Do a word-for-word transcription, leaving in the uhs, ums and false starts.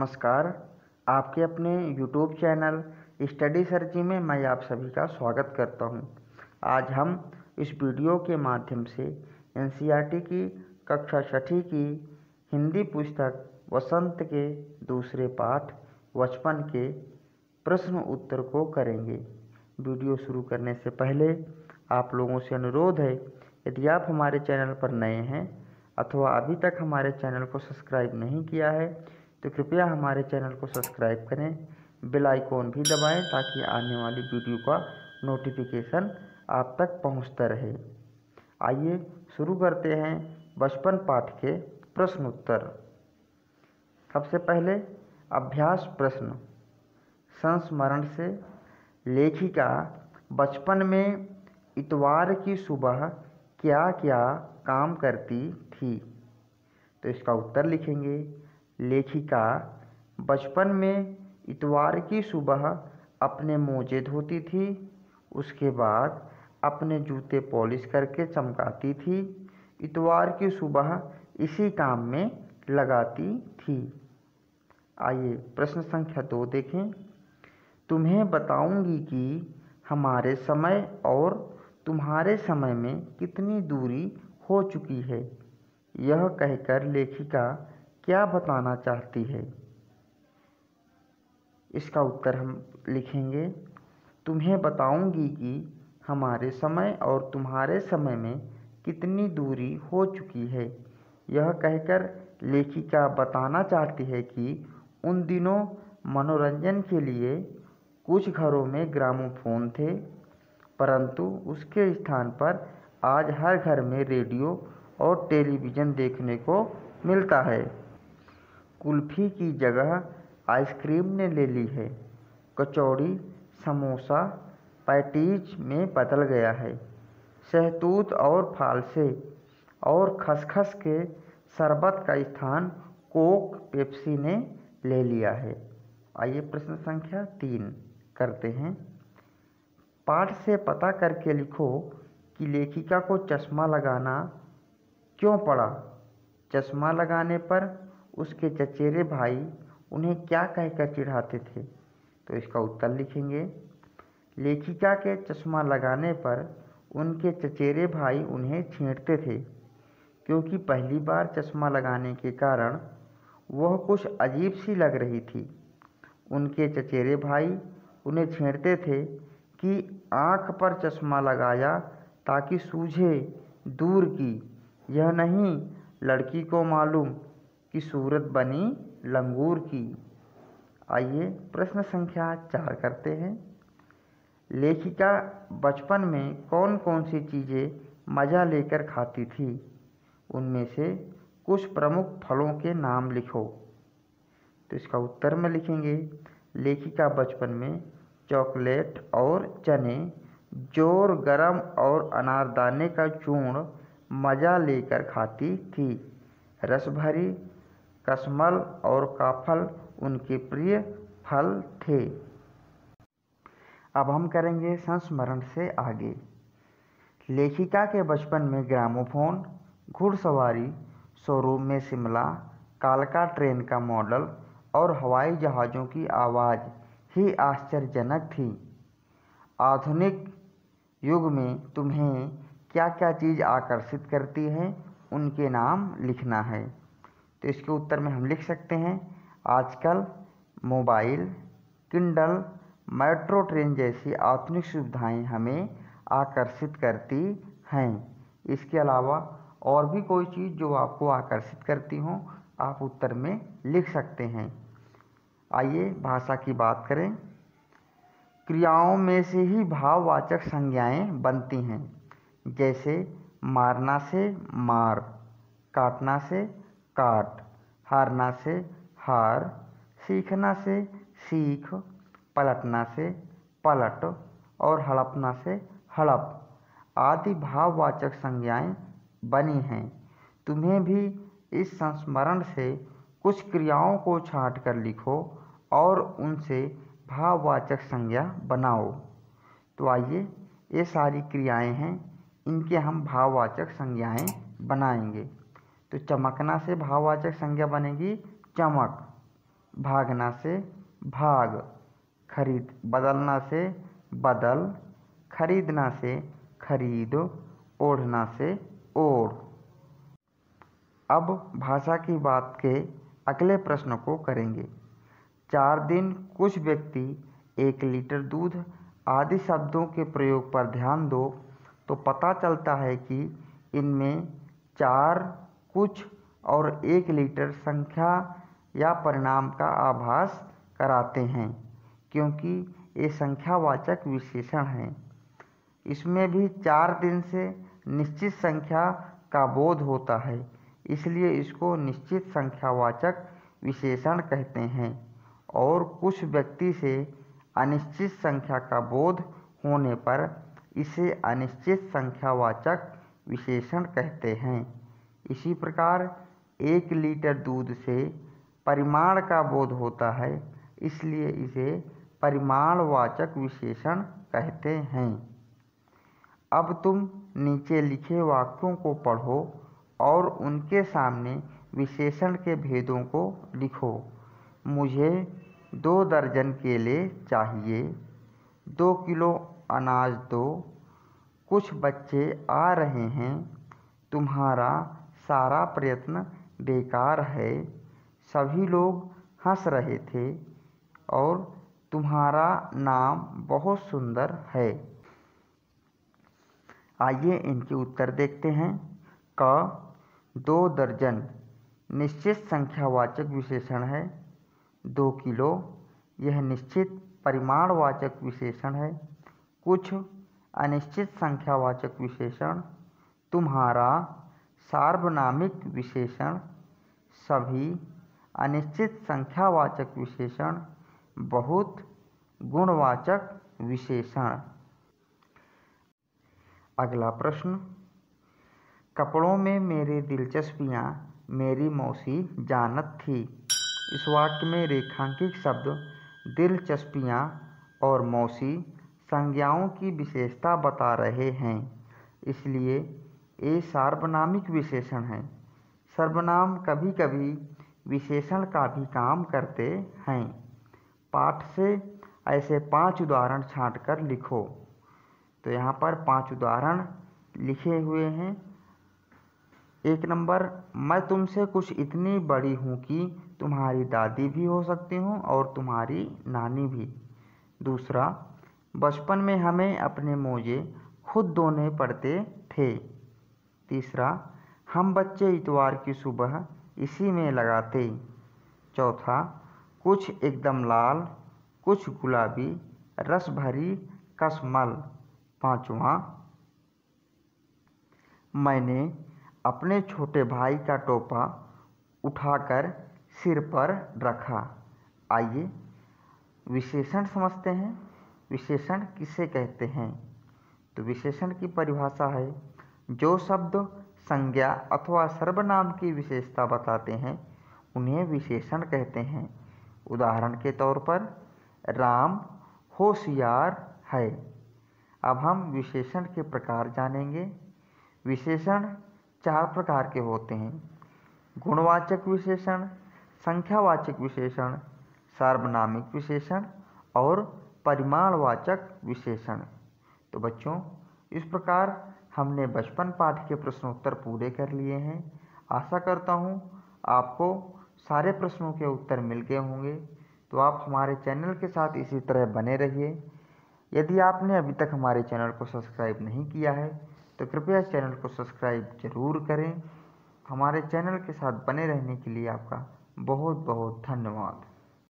नमस्कार। आपके अपने यूट्यूब चैनल स्टडी सर्ची में मैं आप सभी का स्वागत करता हूं। आज हम इस वीडियो के माध्यम से एनसीईआरटी की कक्षा छठी की हिंदी पुस्तक वसंत के दूसरे पाठ बचपन के प्रश्न उत्तर को करेंगे। वीडियो शुरू करने से पहले आप लोगों से अनुरोध है, यदि आप हमारे चैनल पर नए हैं अथवा अभी तक हमारे चैनल को सब्सक्राइब नहीं किया है तो कृपया हमारे चैनल को सब्सक्राइब करें, बेल आइकॉन भी दबाएं ताकि आने वाली वीडियो का नोटिफिकेशन आप तक पहुंचता रहे। आइए शुरू करते हैं बचपन पाठ के प्रश्न उत्तर। सबसे पहले अभ्यास प्रश्न। संस्मरण से लेखिका बचपन में इतवार की सुबह क्या क्या काम करती थी? तो इसका उत्तर लिखेंगे। लेखिका बचपन में इतवार की सुबह अपने मोजे धोती थी, उसके बाद अपने जूते पॉलिश करके चमकाती थी। इतवार की सुबह इसी काम में लगाती थी। आइए प्रश्न संख्या दो देखें। तुम्हें बताऊंगी कि हमारे समय और तुम्हारे समय में कितनी दूरी हो चुकी है। यह कहकर लेखिका क्या बताना चाहती है? इसका उत्तर हम लिखेंगे। तुम्हें बताऊंगी कि हमारे समय और तुम्हारे समय में कितनी दूरी हो चुकी है। यह कहकर लेखिका बताना चाहती है कि उन दिनों मनोरंजन के लिए कुछ घरों में ग्रामोफोन थे, परंतु उसके स्थान पर आज हर घर में रेडियो और टेलीविज़न देखने को मिलता है। कुल्फी की जगह आइसक्रीम ने ले ली है। कचौड़ी, समोसा पैटीज में बदल गया है। शहतूत और फालसे और खसखस के शरबत का स्थान कोक, पेप्सी ने ले लिया है। आइए प्रश्न संख्या तीन करते हैं। पाठ से पता करके लिखो कि लेखिका को चश्मा लगाना क्यों पड़ा। चश्मा लगाने पर उसके चचेरे भाई उन्हें क्या कहकर चिढ़ाते थे? तो इसका उत्तर लिखेंगे। लेखिका के चश्मा लगाने पर उनके चचेरे भाई उन्हें छेड़ते थे, क्योंकि पहली बार चश्मा लगाने के कारण वह कुछ अजीब सी लग रही थी। उनके चचेरे भाई उन्हें छेड़ते थे कि आँख पर चश्मा लगाया ताकि सूझे दूर की, यह नहीं लड़की को मालूम कि सूरत बनी लंगूर की। आइए प्रश्न संख्या चार करते हैं। लेखिका बचपन में कौन कौन सी चीज़ें मज़ा लेकर खाती थी? उनमें से कुछ प्रमुख फलों के नाम लिखो। तो इसका उत्तर में लिखेंगे। लेखिका बचपन में चॉकलेट और चने, जोर गरम और अनारदाने का चूर्ण मज़ा लेकर खाती थी। रसभरी, कशमल और काफल उनके प्रिय फल थे। अब हम करेंगे संस्मरण से आगे। लेखिका के बचपन में ग्रामोफोन, घुड़सवारी, शोरूम में शिमला, कालका ट्रेन का मॉडल और हवाई जहाज़ों की आवाज़ ही आश्चर्यजनक थी। आधुनिक युग में तुम्हें क्या क्या चीज़ आकर्षित करती है, उनके नाम लिखना है। तो इसके उत्तर में हम लिख सकते हैं। आजकल मोबाइल, किंडल, मेट्रो ट्रेन जैसी आधुनिक सुविधाएं हमें आकर्षित करती हैं। इसके अलावा और भी कोई चीज़ जो आपको आकर्षित करती हो, आप उत्तर में लिख सकते हैं। आइए भाषा की बात करें। क्रियाओं में से ही भाववाचक संज्ञाएं बनती हैं, जैसे मारना से मार, काटना से काट, हारना से हार, सीखना से सीख, पलटना से पलट और हड़पना से हड़प आदि भाववाचक संज्ञाएं बनी हैं। तुम्हें भी इस संस्मरण से कुछ क्रियाओं को छांट कर लिखो और उनसे भाववाचक संज्ञा बनाओ। तो आइए ये सारी क्रियाएं हैं, इनके हम भाववाचक संज्ञाएं बनाएंगे। तो चमकना से भाववाचक संज्ञा बनेगी चमक, भागना से भाग, खरीद बदलना से बदल, खरीदना से खरीद, ओढ़ना से ओढ़। अब भाषा की बात के अगले प्रश्न को करेंगे। चार दिन, कुछ व्यक्ति, एक लीटर दूध आदि शब्दों के प्रयोग पर ध्यान दो तो पता चलता है कि इनमें चार, कुछ और एक लीटर संख्या या परिणाम का आभास कराते हैं, क्योंकि ये संख्यावाचक विशेषण हैं। इसमें भी चार दिन से निश्चित संख्या का बोध होता है, इसलिए इसको निश्चित संख्यावाचक विशेषण कहते हैं। और कुछ व्यक्ति से अनिश्चित संख्या का बोध होने पर इसे अनिश्चित संख्यावाचक विशेषण कहते हैं। इसी प्रकार एक लीटर दूध से परिमाण का बोध होता है, इसलिए इसे परिमाणवाचक विशेषण कहते हैं। अब तुम नीचे लिखे वाक्यों को पढ़ो और उनके सामने विशेषण के भेदों को लिखो। मुझे दो दर्जन केले चाहिए, दो किलो अनाज दो, कुछ बच्चे आ रहे हैं, तुम्हारा सारा प्रयत्न बेकार है, सभी लोग हंस रहे थे और तुम्हारा नाम बहुत सुंदर है। आइए इनके उत्तर देखते हैं। क, दो दर्जन निश्चित संख्यावाचक विशेषण है। दो किलो यह निश्चित परिमाणवाचक विशेषण है। कुछ अनिश्चित संख्यावाचक विशेषण। तुम्हारा सार्वनामिक विशेषण। सभी अनिश्चित संख्यावाचक विशेषण। बहुत गुणवाचक विशेषण। अगला प्रश्न। कपड़ों में मेरी दिलचस्पियाँ मेरी मौसी जानत थी। इस वाक्य में रेखांकित शब्द दिलचस्पियाँ और मौसी संज्ञाओं की विशेषता बता रहे हैं, इसलिए ये सार्वनामिक विशेषण हैं। सर्वनाम कभी कभी विशेषण का भी काम करते हैं। पाठ से ऐसे पांच उदाहरण छांटकर लिखो। तो यहाँ पर पांच उदाहरण लिखे हुए हैं। एक नंबर, मैं तुमसे कुछ इतनी बड़ी हूँ कि तुम्हारी दादी भी हो सकती हूँ और तुम्हारी नानी भी। दूसरा, बचपन में हमें अपने मोजे खुद धोने पड़ते थे। तीसरा, हम बच्चे इतवार की सुबह इसी में लगाते। चौथा, कुछ एकदम लाल, कुछ गुलाबी, रस भरी कसमल। पाँचवा, मैंने अपने छोटे भाई का टोपा उठाकर सिर पर रखा। आइए विशेषण समझते हैं। विशेषण किसे कहते हैं? तो विशेषण की परिभाषा है, जो शब्द संज्ञा अथवा सर्वनाम की विशेषता बताते हैं उन्हें विशेषण कहते हैं। उदाहरण के तौर पर, राम होशियार है। अब हम विशेषण के प्रकार जानेंगे। विशेषण चार प्रकार के होते हैं: गुणवाचक विशेषण, संख्यावाचक विशेषण, सार्वनामिक विशेषण और परिमाणवाचक विशेषण। तो बच्चों, इस प्रकार हमने बचपन पाठ के प्रश्नोत्तर पूरे कर लिए हैं। आशा करता हूँ आपको सारे प्रश्नों के उत्तर मिल गए होंगे। तो आप हमारे चैनल के साथ इसी तरह बने रहिए। यदि आपने अभी तक हमारे चैनल को सब्सक्राइब नहीं किया है तो कृपया चैनल को सब्सक्राइब जरूर करें। हमारे चैनल के साथ बने रहने के लिए आपका बहुत बहुत धन्यवाद।